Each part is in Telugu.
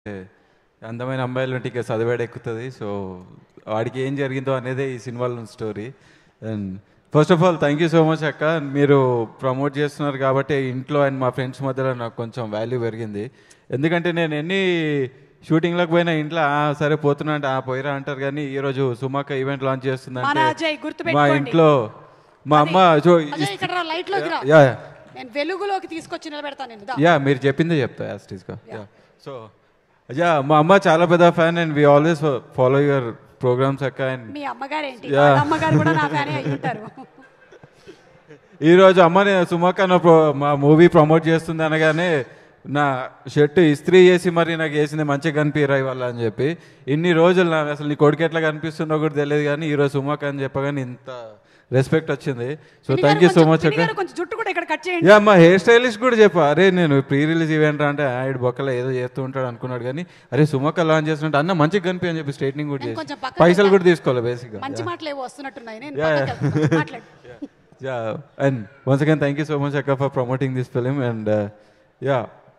అందమైన అమ్మాయిలు ఉంటే ఇక చదివాడు ఎక్కుతుంది. సో వాడికి ఏం జరిగిందో అనేదే ఈ సినిమాలో story. And first of all thank you so much అక్క. మీరు ప్రమోట్ చేస్తున్నారు కాబట్టి ఇంట్లో అండ్ మా ఫ్రెండ్స్ మధ్యలో నాకు కొంచెం వాల్యూ పెరిగింది. ఎందుకంటే నేను ఎన్ని షూటింగ్లకు పోయినా ఇంట్లో సరే పోతున్నా అంటే పోయిరా అంటారు, కానీ ఈరోజు సుమాక ఈవెంట్ లాంచ్ చేస్తుందంటే మా ఇంట్లో మా అమ్మ వెలుగులోకి తీసుకొచ్చి నిలబెడతాను. యా మీరు చెప్పిందే చెప్తా యాస్టీస్గా. యా సో యా మా అమ్మ చాలా పెద్ద fan and we always follow your programmes అక్క. అండ్ మీ అమ్మగారు ఏంటి, అమ్మగారు కూడా నా ఫ్యానే అయి ఉంటారు. ఈరోజు అమ్మ నేను సుమాక మా మూవీ ప్రమోట్ చేస్తుంది అనగానే నా షర్ట్ ఇస్త్రీ చేసి మరి నాకు వేసింది మంచిగా కనిపిరా ఇవాళ అని చెప్పి. ఇన్ని రోజులు నాకు అసలు నీ కొడుకు ఎట్లా కనిపిస్తుందో కూడా తెలియదు, కానీ ఈరోజు సుమాక అని చెప్పగానే ఇంత రెస్పెక్ట్ వచ్చింది. So thank you so much అక్క. యా మా హెయిర్ స్టైలిస్ట్ కూడా చెప్పా, అరే నేను ప్రీ రిలీజ్ ఈవెంట్ అంటే ఆయన బొక్కలో ఏదో చేస్తూ ఉంటాడు అనుకున్నాడు, కానీ అరే సుమాక లాంచ్ చేస్తుంటే అన్న మంచిగా కనిపి అని చెప్పి స్ట్రైట్నింగ్ కూడా చేసి పైసలు కూడా తీసుకోవాలి బేసిక్గా. Yeah and once again thank you so much అక్క for promoting this film. And yeah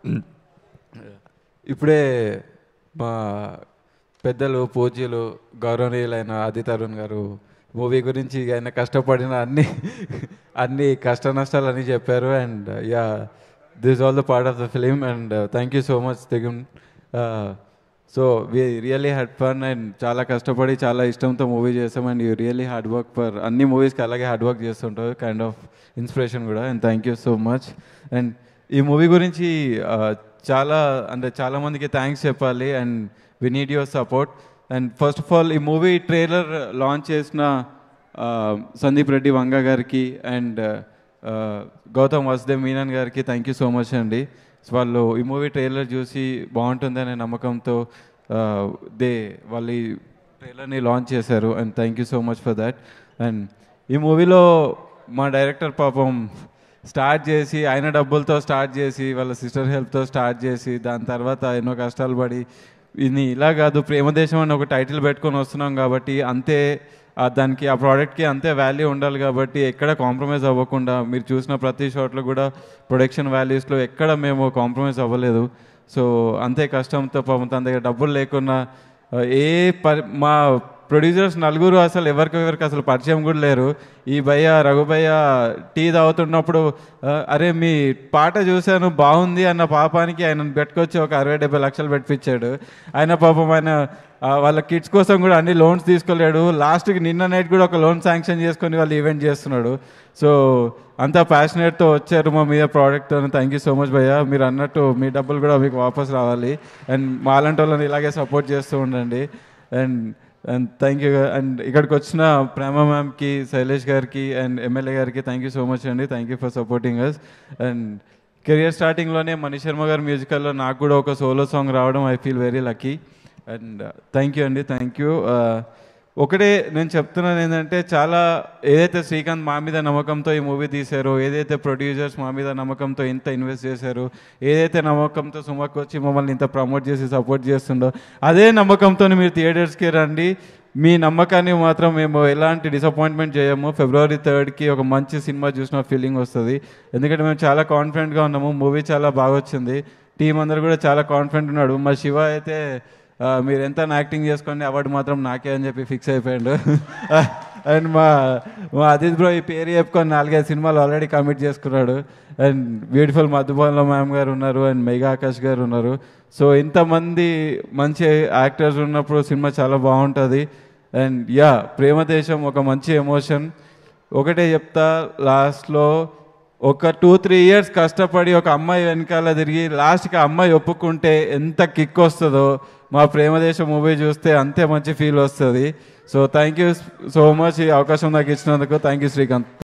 ఇప్పుడే మా పెద్దలు పూజ్యులు గౌరవనీయులైన ఆది తరుణ్ గారు మూవీ గురించి ఆయన కష్టపడిన అన్ని కష్ట నష్టాలు అని చెప్పారు. And yeah this all the part of the film. And thank you so much తెగున్. So we really had fun and చాలా కష్టపడి చాలా ఇష్టంతో మూవీ చేస్తాం. And you really hard work for అన్ని మూవీస్కి అలాగే హార్డ్ వర్క్ చేస్తుంటారు, కైండ్ ఆఫ్ ఇన్స్పిరేషన్ కూడా. And thank you so much. And ఈ మూవీ గురించి చాలామందికి థ్యాంక్స్ చెప్పాలి and we need your support. And first of all ఈ మూవీ ట్రైలర్ లాంచ్ చేసిన సందీప్ రెడ్డి వంగ గారికి అండ్ గౌతమ్ వాసుదేవ్ మీనన్ గారికి థ్యాంక్ యూ సో మచ్ అండి. వాళ్ళు ఈ మూవీ ట్రైలర్ చూసి బాగుంటుంది అనే నమ్మకంతో వాళ్ళు ఈ ట్రైలర్ని లాంచ్ చేశారు. And thank you so much for that. And ఈ మూవీలో మా డైరెక్టర్ పాపం స్టార్ట్ చేసి ఆయన డబ్బులతో స్టార్ట్ చేసి వాళ్ళ సిస్టర్ హెల్ప్తో స్టార్ట్ చేసి దాని తర్వాత ఎన్నో కష్టాలు పడి ఇది ఇలా కాదు ప్రేమ దేశం అని ఒక టైటిల్ పెట్టుకొని వస్తున్నాం కాబట్టి అంతే దానికి ఆ ప్రోడక్ట్కి అంతే వాల్యూ ఉండాలి కాబట్టి ఎక్కడ కాంప్రమైజ్ అవ్వకుండా మీరు చూసిన ప్రతి షాట్లో కూడా ప్రొడక్షన్ వాల్యూస్లో ఎక్కడ మేము కాంప్రమైజ్ అవ్వలేదు. సో అంతే కష్టంతో పాపం తన దగ్గర డబ్బులు లేకున్నా మా ప్రొడ్యూసర్స్ నలుగురు అసలు ఎవరికి అసలు పరిచయం కూడా లేరు. ఈ రఘుభయ్య టీ తాగుతున్నప్పుడు అరే మీ పాట చూశాను బాగుంది అన్న పాపానికి ఆయన పెట్టుకొచ్చి ఒక 60-70 లక్షలు పెట్టించాడు. ఆయన పాపం వాళ్ళ కిడ్స్ కోసం కూడా అన్ని లోన్స్ తీసుకోలేడు. లాస్ట్కి నిన్న నైట్ కూడా ఒక లోన్ శాంక్షన్ చేసుకొని వాళ్ళు ఈవెంట్ చేస్తున్నాడు. సో అంతా ప్యాషనేట్తో వచ్చారు మా మీద ప్రోడక్ట్తో. థ్యాంక్ యూ సో మచ్ భయ్య. మీరు అన్నట్టు మీ డబ్బులు కూడా మీకు వాపస్ రావాలి అండ్ మాలాంటి వాళ్ళని ఇలాగే సపోర్ట్ చేస్తూ ఉండండి. And thank you. అండ్ ఇక్కడికి వచ్చిన ప్రేమ మ్యామ్కి, శైలేష్ గారికి అండ్ ఎమ్మెల్యే గారికి థ్యాంక్ యూ సో మచ్ అండి. Thank you for supporting us. And career స్టార్టింగ్లోనే మనీష్ శర్మ గారి మ్యూజికల్లో నాకు కూడా ఒక సోలో సాంగ్ రావడం I feel very lucky. And thank you అండి, థ్యాంక్ యూ. ఒకటే నేను చెప్తున్నాను ఏంటంటే చాలా ఏదైతే శ్రీకాంత్ మా మీద నమ్మకంతో ఈ మూవీ తీశారో, ఏదైతే ప్రొడ్యూసర్స్ మా మీద నమ్మకంతో ఇంత ఇన్వెస్ట్ చేశారో, ఏదైతే నమ్మకంతో సుమక్ వచ్చి మమ్మల్ని ఇంత ప్రమోట్ చేసి సపోర్ట్ చేస్తుండో అదే నమ్మకంతో మీరు థియేటర్స్కి రండి. మీ నమ్మకాన్ని మాత్రం మేము ఎలాంటి డిసప్పాయింట్మెంట్ చేయము. February 3కి ఒక మంచి సినిమా చూసిన ఫీలింగ్ వస్తుంది. ఎందుకంటే మేము చాలా కాన్ఫిడెంట్గా ఉన్నాము. మూవీ చాలా బాగా వచ్చింది. టీం అందరూ కూడా చాలా కాన్ఫిడెంట్ ఉన్నాడు. మా శివ అయితే మీరు ఎంత యాక్టింగ్ చేసుకోండి అవార్డు మాత్రం నాకే అని చెప్పి ఫిక్స్ అయిపోయాడు. అండ్ మా అదిత్ బ్రో ఈ పేరు చెప్పుకొని 4-5 సినిమాలు ఆల్రెడీ కమిట్ చేసుకున్నాడు. అండ్ బ్యూటిఫుల్ మధుబాల మ్యామ్ గారు ఉన్నారు అండ్ మెగా ఆకాష్ గారు ఉన్నారు. సో ఇంతమంది మంచి యాక్టర్స్ ఉన్నప్పుడు సినిమా చాలా బాగుంటుంది. అండ్ యా ప్రేమ దేశం ఒక మంచి ఎమోషన్. ఒకటే చెప్తా, లాస్ట్లో ఒక 2-3 ఇయర్స్ కష్టపడి ఒక అమ్మాయి వెనకాల తిరిగి లాస్ట్కి ఆ అమ్మాయి ఒప్పుకుంటే ఎంత కిక్ వస్తుందో మా ప్రేమదేశం మూవీ చూస్తే అంతే మంచి ఫీల్ వస్తుంది. So thank you so much ఈ అవకాశం నాకు ఇచ్చినందుకు. Thank you Srikanth.